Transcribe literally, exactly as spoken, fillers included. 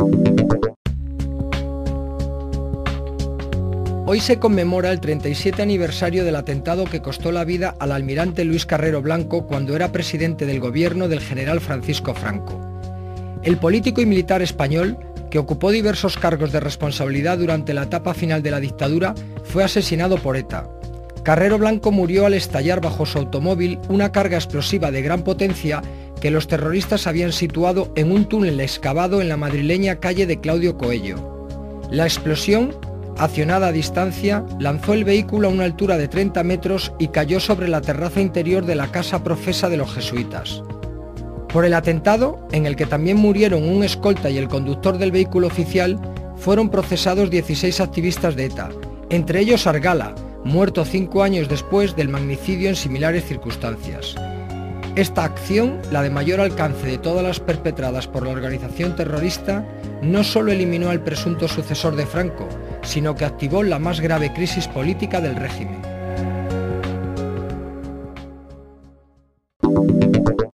Hoy se conmemora el treinta y siete aniversario del atentado que costó la vida al almirante Luis Carrero Blanco cuando era presidente del gobierno del general Francisco Franco. El político y militar español, que ocupó diversos cargos de responsabilidad durante la etapa final de la dictadura, fue asesinado por ETA. Carrero Blanco murió al estallar bajo su automóvil una carga explosiva de gran potencia que los terroristas habían situado en un túnel excavado en la madrileña calle de Claudio Coello. La explosión, accionada a distancia, lanzó el vehículo a una altura de treinta metros y cayó sobre la terraza interior de la casa profesa de los jesuitas. Por el atentado, en el que también murieron un escolta y el conductor del vehículo oficial, fueron procesados dieciséis activistas de ETA, entre ellos Argala, muerto cinco años después del magnicidio en similares circunstancias. Esta acción, la de mayor alcance de todas las perpetradas por la organización terrorista, no solo eliminó al presunto sucesor de Franco, sino que activó la más grave crisis política del régimen.